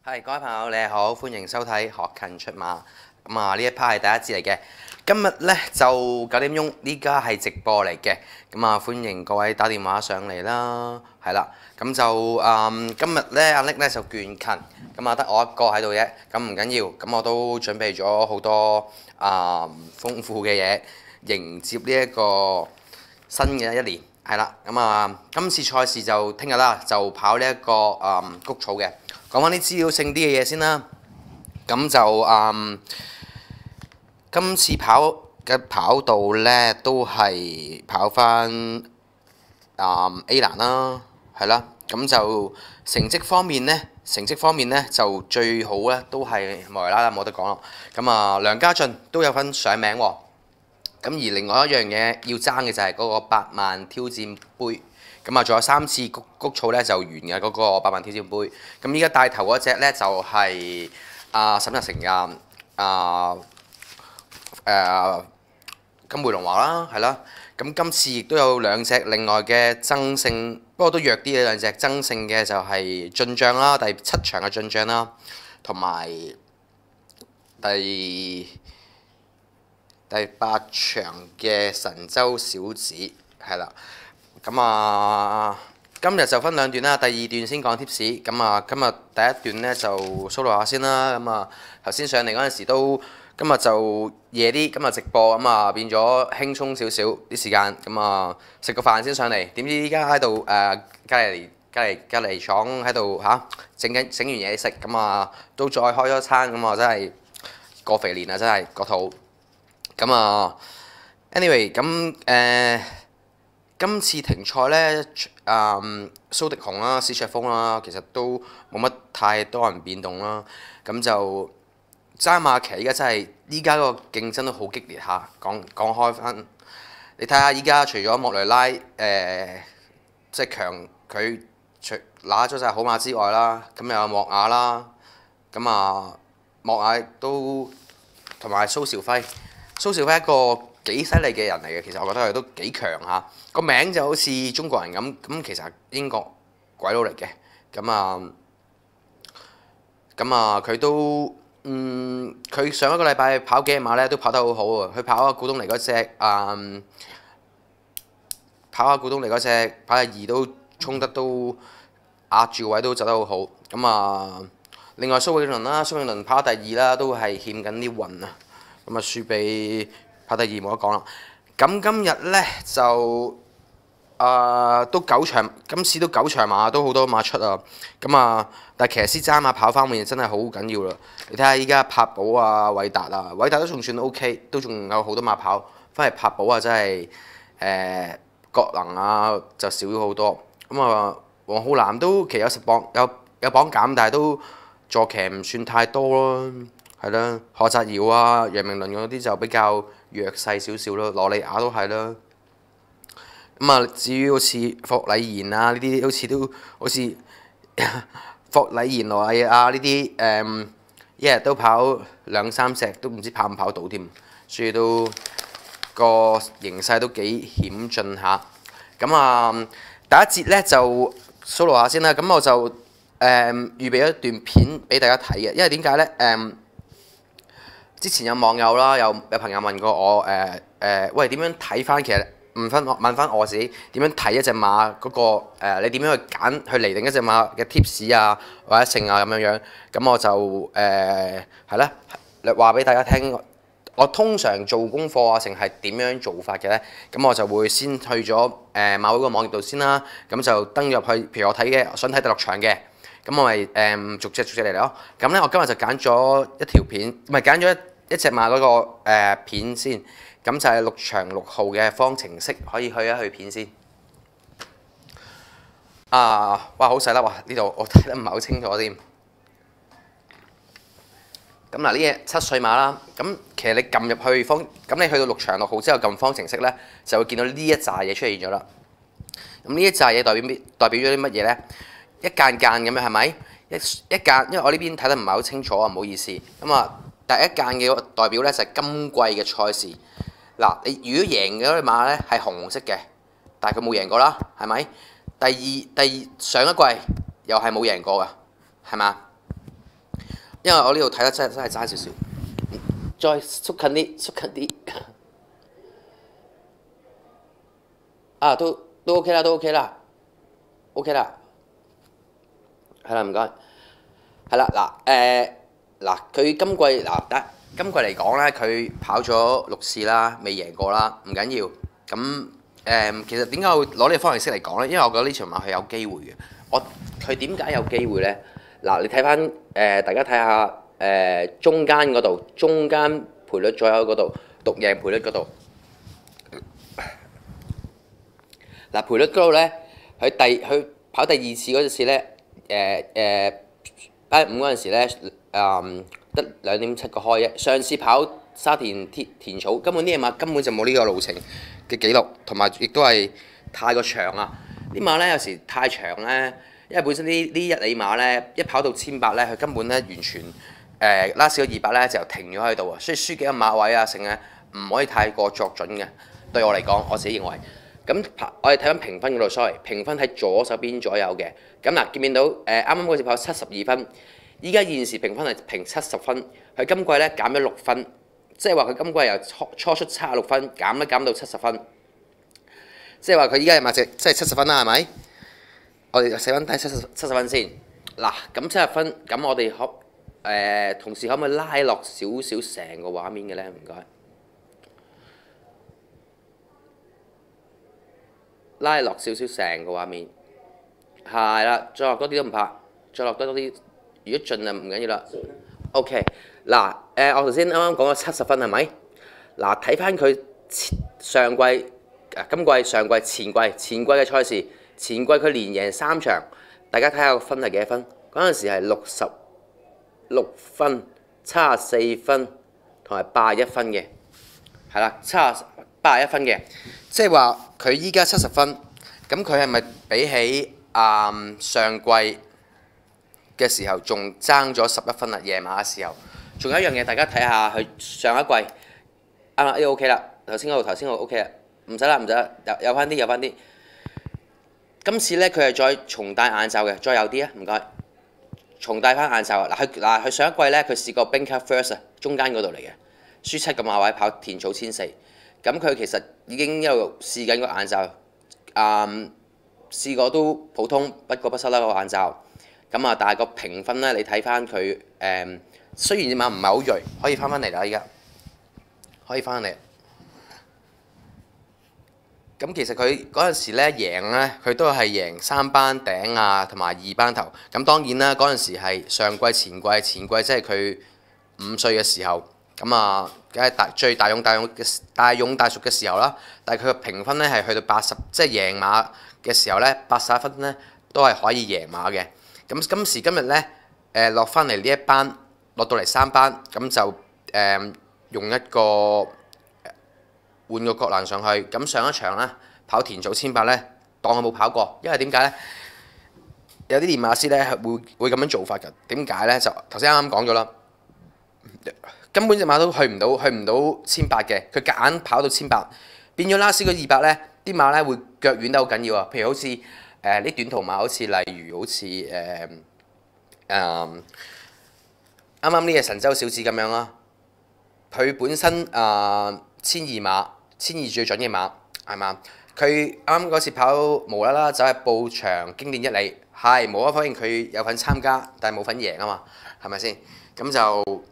係各位朋友，你好，歡迎收睇學近出馬。呢一 part 係第一節嚟嘅。今日呢就9點鐘，呢家係直播嚟嘅。歡迎各位打電話上嚟啦。係啦，咁就今日呢，阿 Nick 呢就倦勤，得我一個喺度啫。咁唔緊要，咁我都準備咗好多豐富嘅嘢迎接呢一個新嘅一年。係啦，今次賽事就聽日啦，就跑呢一個谷草嘅。講翻啲資料性啲嘅嘢先啦，咁就今次跑嘅跑道呢，都係跑翻A 欄啦，係啦，咁就成績方面呢，就最好呢都係莫雷拉啦，冇得講咯。梁家俊都有份上名喎，咁而另外一樣嘢要爭嘅就係嗰個百萬挑戰杯。仲有3次谷草咧就完嘅嗰個百萬挑戰杯。咁依家帶頭嗰隻咧就係沈日成金匯龍華啦，係啦。咁今次亦都有兩隻另外嘅爭勝，不過都弱啲嘅兩隻爭勝嘅就係進帳啦，第7場嘅進帳啦，同埋第8場嘅神州小子，係啦。今日就分兩段啦，第二段先講貼士。今日第一段呢就 solo 下先啦。頭先上嚟嗰陣時今日就夜啲，今日直播變咗輕鬆少少啲時間。食個飯先上嚟，點知依家喺度隔離廠喺度整完嘢食，都再開咗餐，真係過肥年啊！真係個肚。anyway 今次停賽呢，蘇迪雄啦、史卓峰啦，其實都冇乜太多人變動啦。咁就揸馬騎依家真係依家個競爭都好激烈下。講開翻，你睇下依家除咗莫雷拉即係強，佢除拿咗隻好馬之外啦，咁又有莫雅啦，莫雅都同埋蘇兆輝一個幾犀利嘅人嚟嘅，其實我覺得佢都幾強下。個名就好似中國人咁，其實英國鬼佬嚟嘅。佢都佢上一個禮拜跑幾隻馬咧都跑得好好喎。佢跑下古東尼嗰隻跑下2都衝得都壓住位都走得好好。另外蘇永倫跑第2啦，都係欠緊啲運啊。輸俾跑第2冇得講啦。今日呢，就都9場，今次都9場馬，都好多馬出啊。但係騎師揸馬跑方面真係好緊要啦。你睇下依家柏寶啊、韋達都仲算 OK， 都仲有好多馬跑。反而柏寶真係國能就少咗好多。黃浩南都其實有10磅有磅減，但係都坐騎唔算太多咯。係啦，何澤堯楊明倫嗰啲就比較弱勢少少咯，羅利亞都係啦。至於好似霍禮賢呢啲，好似霍禮賢羅利亞呢啲一日都跑2、3隻，都唔知跑唔跑到添，所以都個形勢都幾險峻下。第一節呢就 solo 下先啦。我就預備咗一段片俾大家睇嘅，因為點解呢？之前有網友啦，有朋友問過我喂，點樣睇翻？其實問翻我自己點樣睇一隻馬嗰個你點樣去揀去釐定一隻馬嘅 tips 或者性咁樣。我就係啦，話俾大家聽。我通常做功課成係點樣做法嘅呢？我就會先去咗馬會個網頁度先啦。就登入去，譬如我想睇第6場嘅，我咪逐隻嚟咯。我今日就揀咗一條片，唔係揀咗一隻馬嗰個片先。就係6場6號嘅方程式，可以去一去片先。哇，好細粒啊！呢度我睇得唔係好清楚添。呢隻7歲馬啦。其實你撳入去你去到6場6號之後撳方程式呢，就會見到呢一紮嘢出現咗啦。呢一紮嘢代表咗啲乜嘢呢？一間咁樣係咪？一間，因為我呢邊睇得唔係好清楚唔好意思。第一間嘅代表呢，就係今季嘅賽事。你如果贏嘅嗰隻馬呢係紅色嘅，但係佢冇贏過啦，係咪？第二上一季又係冇贏過㗎，係嘛？ 因為我呢度睇得真係爭少少，再縮近啲，縮近啲，啊都 OK 啦，都 OK 啦，OK 啦，係啦，唔該，係啦，嗱佢今季今季嚟講咧，佢跑咗6次啦，未贏過啦，唔緊要。咁其實點解我會攞呢個方程式嚟講咧？因為我覺得呢場馬係有機會嘅。佢點解有機會咧？嗱，你睇翻大家睇下中間嗰度，中間賠率左右嗰度，獨贏賠率嗰度。嗱，賠率嗰度咧，佢跑第2次嗰陣時咧，5嗰陣時咧，得2.7個開啫。上次跑沙田田草，根本呢隻馬根本就冇呢個路程嘅記錄，同埋亦都係太過長啊！啲馬咧有時太長咧，因為本身呢一哩馬咧，一跑到1800咧，佢根本咧完全last 嗰200咧就停咗喺度啊！所以輸幾個馬位啊，成咧唔可以太過作準嘅。對我嚟講，我自己認為。咁我哋睇翻評分嗰度 sorry， 評分喺左手邊左右嘅。咁嗱，見唔見到啱啱嗰次跑72分，依家現時評分係評70分，佢今季咧減咗6分，即係話佢今季由初出76分減到70分，即係話佢依家嘅馬值即係70分啦，係咪？我哋寫翻低70分先。嗱，咁70分，咁我哋同時可唔可以拉落少少成個畫面嘅咧？唔該。拉落少少成個畫面，係啦，再落多啲都唔怕，再落多啲，如果盡就唔緊要啦。OK， 嗱，我頭先啱啱講咗70分係咪？嗱，睇翻佢上季、今季、上季、前季嘅賽事，前季佢連贏3場，大家睇下個分係幾多分？嗰陣時係66分、74分同埋81分嘅，係啦，81分嘅。即係話佢依家70分，咁佢係咪比起上季嘅時候仲爭咗11分啊？夜馬嘅時候，仲有一樣嘢，大家睇下佢上一季啱啦，呢個 OK 啦，頭先嗰度 OK 啦，唔使啦，有翻啲。今次咧佢係再重戴眼罩嘅，再有啲啊，唔該，重戴翻眼罩啊！佢上一季咧佢試過 Banker First 啊，中間嗰度嚟嘅，輸7個馬位跑田草1400。咁佢其實已經一路試緊個眼罩，試過都普通，不過不失啦個眼罩。咁啊，但係個評分咧，你睇翻佢雖然隻馬唔係好鋭，可以翻嚟啦，依家可以翻嚟。咁其實佢嗰陣時咧贏咧，佢都係贏3班頂啊，同埋2班頭。咁當然啦，嗰陣時係上季、前季即係佢5歲嘅時候。咁啊，梗係最大勇大熟嘅時候啦。但係佢嘅評分咧係去到80，即係贏馬嘅時候咧81分咧都係可以贏馬嘅。咁今時今日咧落翻嚟呢一班，落到嚟3班，咁就用一個換個角欄上去。咁上一場咧跑田草1800咧，當佢冇跑過，因為點解咧？有啲練馬師咧會咁樣做法㗎。點解咧？就頭先啱啱講咗啦。根本隻馬都去唔到1800嘅，佢夾硬跑到1800，變咗 last 嗰200咧，啲馬咧會腳軟得好緊要啊！譬如好似啲短途馬，好似例如好似啱啱呢隻神州小子咁樣啦，佢本身1200馬，1200最準嘅馬係嘛？佢啱啱嗰次跑無啦啦走去報場經典1哩，係無可否認佢有份參加，但係冇份贏啊嘛，係咪先？咁就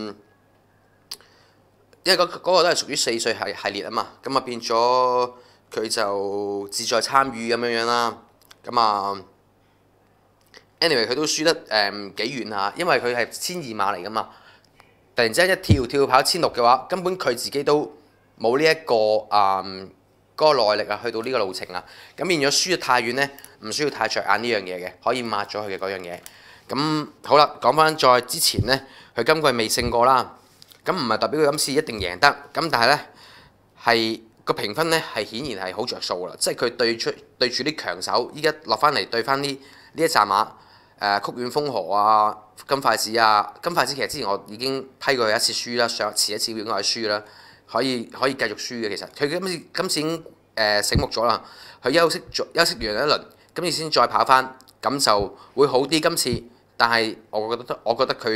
因為嗰個都係屬於4歲系列啊嘛，咁啊變咗佢就志在參與咁樣啦。咁啊 anyway 佢都輸得幾遠下，因為佢係1200馬嚟噶嘛。突然之間一跳跑1600嘅話，根本佢自己都冇呢一個嗰個耐力啊，去到呢個路程啊。咁變咗輸得太遠咧，唔需要太着眼呢樣嘢嘅，可以抹咗佢嘅嗰樣嘢。咁好啦，講翻再之前咧，佢今季未勝過啦。咁唔係代表佢今次一定贏得，咁但係咧係個評分咧係顯然係好着數啦，即係佢對住啲強手，依家落翻嚟對翻呢一紮馬，曲苑風河啊、金筷子啊，金筷子其實之前我已經批過佢一次輸啦，遲一次應該係輸啦，可以繼續輸嘅其實，佢今次已經醒目咗啦，佢休息完一輪，今次先再跑翻，咁就會好啲今次，但係我覺得佢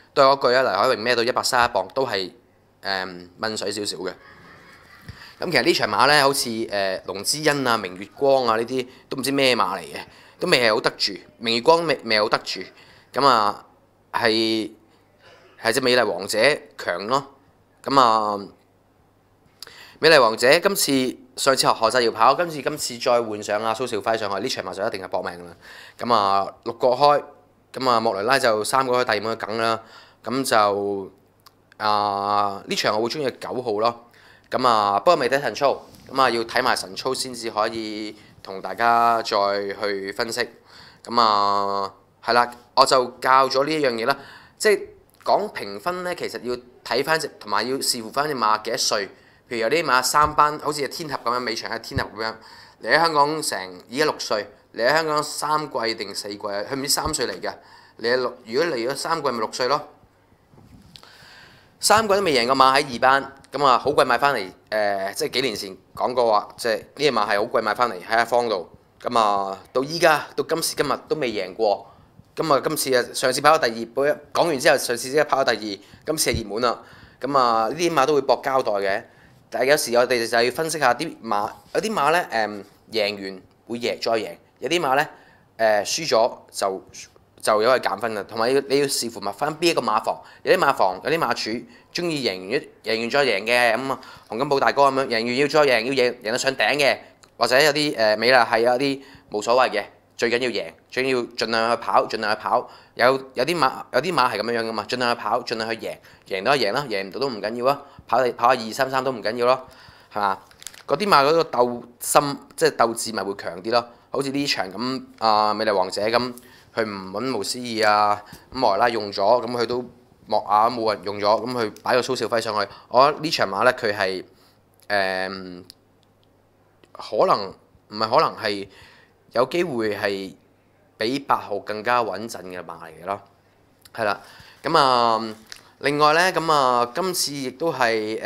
都係嗰句啦，黎海榮孭到131磅都係掹水少少嘅。咁其實呢場馬咧，好似龍之恩啊、明月光啊呢啲都唔知咩馬嚟嘅，都未係好得住。明月光未好得住，咁啊係隻美麗王者強咯。咁啊美麗王者上次學習要跑，今次再換上蘇兆輝上去，呢場馬就一定係搏命啦。咁啊6個開，咁啊莫雷拉就3個開，第5個梗啦。咁就呢場我會中意9號咯。咁啊，不過未睇晨操，咁啊要睇埋晨操先至可以同大家再去分析。咁啊係啦，我就教咗呢一樣嘢啦，即係講評分咧，其實要睇翻同埋要視乎翻隻馬幾多歲。譬如有啲馬3班，好似天合咁樣，尾場係天合咁樣，嚟喺香港而家6歲，嚟喺香港3季定4季啊？佢唔知3歲嚟嘅，如果嚟咗3季咪6歲咯。3季都未贏過馬喺2班，咁啊好貴買翻嚟，即係幾年前講過話，即係呢隻馬係好貴買翻嚟喺一方度，咁啊到依家到今時今日都未贏過，咁啊今次啊上次跑到第2，講完之後上次即刻跑到第2，今次係熱門啦，咁啊呢啲馬都會搏交代嘅，但係有時我哋就要分析下啲馬，有啲馬咧贏完會再贏，有啲馬咧輸咗就有係減分嘅，同埋你要視乎埋翻邊一個馬房，有啲馬房有啲馬主中意贏完再贏嘅，咁啊洪金寶大哥咁樣贏完要再贏，要贏到上頂嘅，或者有啲美麗係有啲冇所謂嘅，最緊要贏，最緊要盡量去跑，盡量去跑。有啲馬係咁樣噶嘛，盡量去跑，盡量去贏，贏到就贏啦，贏唔到都唔緊要啊，跑下2-3-3都唔緊要咯，係嘛？嗰啲馬嗰個鬥心即係鬥志咪會強啲咯，好似呢場咁美麗王者咁。佢唔穩無思議啊，咁莫雷拉用咗，咁佢都莫亞冇人用咗，咁佢擺個蘇兆輝上去，我覺得呢場馬咧佢係可能唔係可能係有機會係比8號更加穩陣嘅馬嚟嘅咯，係啦，咁另外咧今次亦都係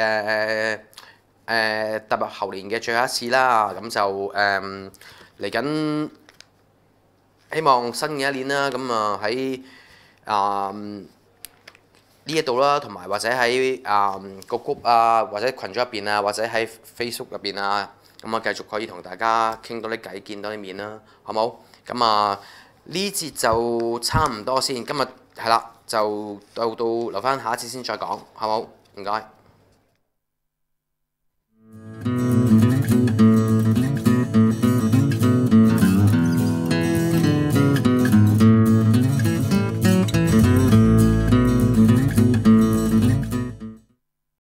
踏入猴年嘅最後一次啦，咁就嚟緊。希望新嘅一年啦，咁喺呢一度啦，同埋或者喺個 group 啊，或者群組入邊啊，或者喺 Facebook 入邊啊，咁繼續可以同大家傾多啲偈，見多啲面啦，好冇？咁呢節就差唔多先，今日係啦，就到留翻下一次先再講，好冇？唔該。